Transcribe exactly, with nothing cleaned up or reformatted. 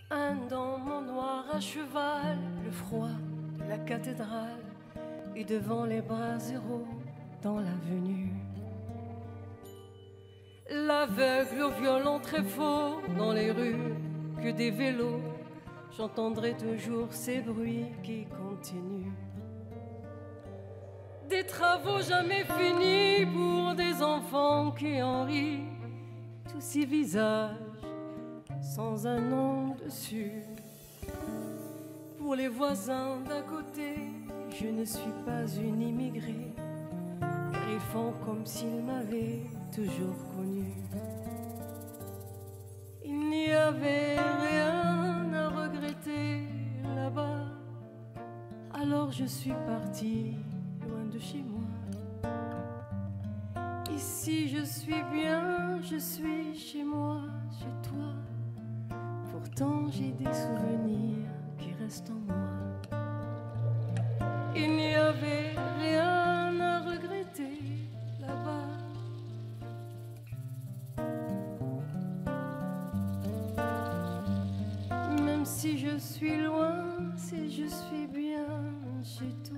Un dans mon noir à cheval, le froid de la cathédrale, et devant les bras zéro dans l'avenue. L'aveugle au violon très faux dans les rues, que des vélos, j'entendrai toujours ces bruits qui continuent. Des travaux jamais finis pour des enfants qui en rient, tous ces visages sans un nom dessus. Pour les voisins d'à côté, je ne suis pas une immigrée, car ils font comme s'ils m'avaient toujours connue. Il n'y avait rien à regretter là-bas, alors je suis partie loin de chez moi. Ici je suis bien, je suis chez moi, chez toi. Pourtant j'ai des souvenirs qui restent en moi. Il n'y avait rien à regretter là-bas. Même si je suis loin, si je suis bien chez toi.